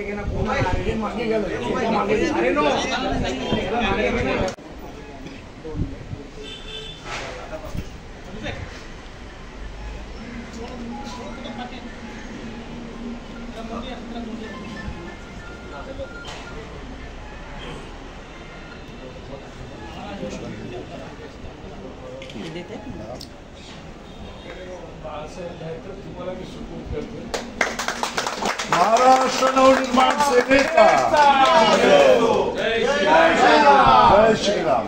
महाराष्ट्र नवनिर्माण सेनेचा जय श्रीराम.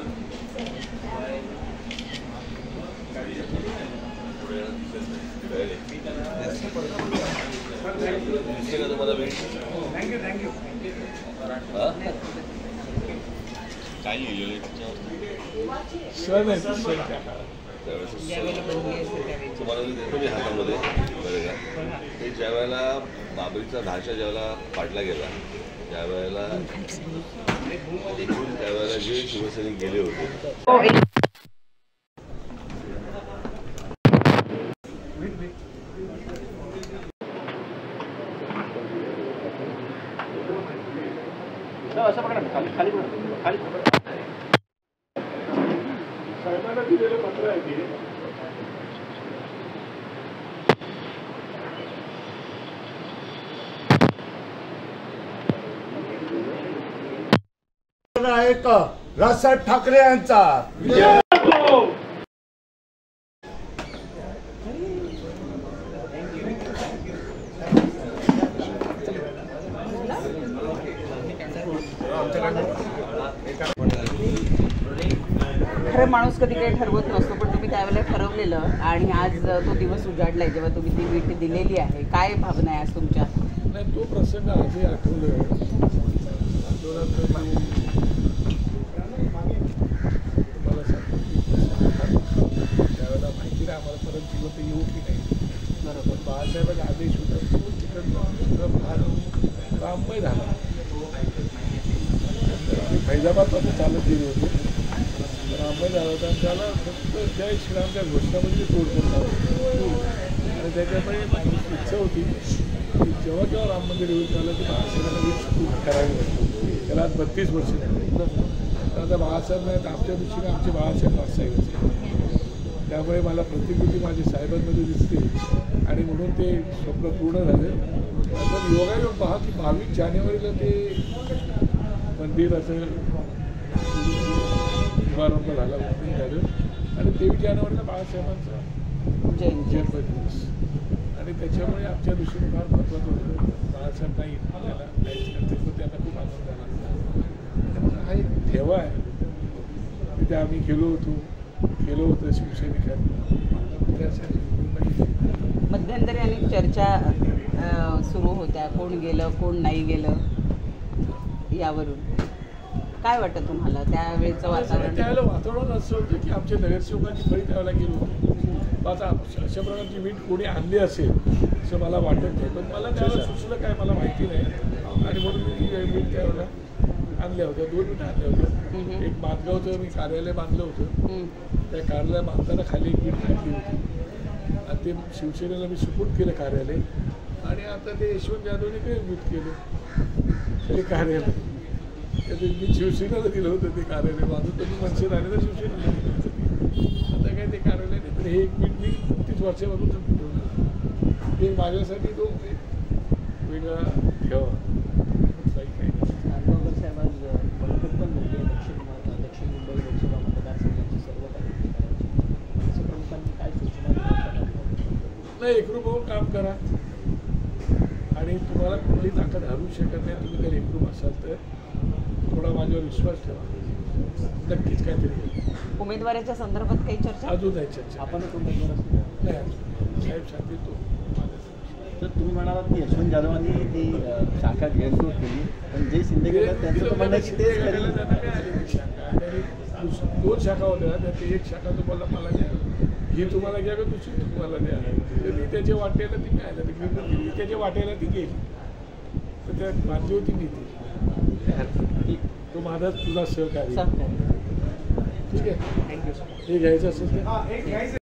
तुम्ही हातामध्ये बरं का ते ज्या वेळेला बाबरीचा ढाचा ज्यावेळेला पाडला गेला त्यावेळेला जे शिवसैनिक गेले होते साहेबांना दिलेलं पत्र आहे ते एक राजसाहेब ठाकरे यांचा खरं माणूस कधी काही ठरवत नसतो, पण तुम्ही त्यावेळेला ठरवलेलं आणि आज तो दिवस उजाडलाय जेव्हा तुम्ही ती वीट दिलेली आहे. काय भावना आहे आज तुमच्या? नाही, तो प्रसंग आजही आठवलं. तुम्हाला सांगतो त्यावेळेला माहिती नाही आम्हाला परत जिवंत येऊ की नाही. बरोबर बाळासाहेबांचा आदेश होता तो तिकडं फार राममय झाला. फैजाबादमध्ये चालत गेले होते, राममय झाला होता. त्याला फक्त जय श्रीरामच्या घोषणामध्ये तोडफोड झाली आणि त्याच्यामुळे माझी इच्छा होती की जेव्हा जेव्हा राम मंदिर येऊन झालं की बाळासाहेबांना करावी लागतो. त्याला आज 32 वर्ष झाली. तर आता बाळासाहेब नाही तर आमच्या दृष्टीने आमचे बाळासाहेब वास्तविक. त्यामुळे मला प्रतिकृती माझी साहेबांमध्ये दिसते आणि म्हणून ते स्वप्न पूर्ण झालं. पण योगायोग पहा की 22 जानेवारीला ते मंदिराचं शुभारंभ झाला, ओपनिंग झालं आणि 23 जानेवारीला बाळासाहेबांचा जन्मदिवस आणि त्याच्यामुळे आमच्या दृष्टीने फार महत्त्वाचं होतं. बाळासाहेब नाही त्याला त्यांना खूप आनंद झाला. हा एक ठेवा आहे. तिथे आम्ही गेलो होतो शिवसैनिकांनी. त्यासाठी मध्यंतरी अनेक चर्चा सुरू होत्या, कोण गेलं कोण नाही गेलं यावरून. काय वाटतं तुम्हाला त्यावेळेचं वातावरण? त्यावेळेला वातावरण असं होतं की आमच्या नगरसेवकांची फळी त्यावेळेला गेलो होतो. आता अशा प्रकारची वीट कोणी आणली असेल असं मला वाटत नाही, पण मला त्यावेळेला सुचलं काय मला माहिती नाही आणि म्हणून मी वीट त्यावेळेला आणल्या होत्या. 2 विटा आणल्या होत्या. एक बांधगावचं मी कार्यालय बांधलं होतं. त्या कार्यालय बांधताना खाली एक वीट घातली होती आणि ते शिवसेनेला मी सुपूर्द केलं कार्यालय आणि आता ते यशवंत जाधवने काही वीट केलं ते कार्यालय. मी शिवसेनेला दिलं होतं ते कार्यालय बांधून. तर मी मनसे आले तर शिवसेनेला दिलं होतं. आता काय ते कार्यालय नाही. तर हे एक वीट मी 30 वर्षापासून ठेवलं. ते माझ्यासाठी तो एक वेगळा ठेवा. दक्षिण मुंबई लोकसभा मतदारसंघाची सर्व काही प्रमुखांनी काय सूचना नाही, एकरूप होऊन काम करा आणि तुम्हाला कुठली ताकद हरवू शकत नाही. तुम्ही जर एकरूप असाल तर थोडा माझ्यावर विश्वास ठेवा, नक्कीच काहीतरी. उमेदवाराच्या संदर्भात काही चर्चा? अजून नाही चर्चा. आपणच उमेदवार असतो नाही, साहेब सांगते तो. तर तुम्ही म्हणालात की यशवंत जाधवांनी ती शाखा गैरसोय केली, पण जे शिंदे केलं त्यांचं म्हणणं की तेच करेल. शाखा 2 शाखा होत्या, त्यात एक शाखा तुम्हाला मला द्या, ही तुम्हाला घ्या का दुसरी तुम्हाला द्या. तर मी त्याच्या वाटेला ती मिळाली, मी त्याच्या वाटेला ती गेली. तर त्यात माझी होती नीती. तो माझा तुझा सहकारी. ठीक आहे, हे घ्यायचं असेल तर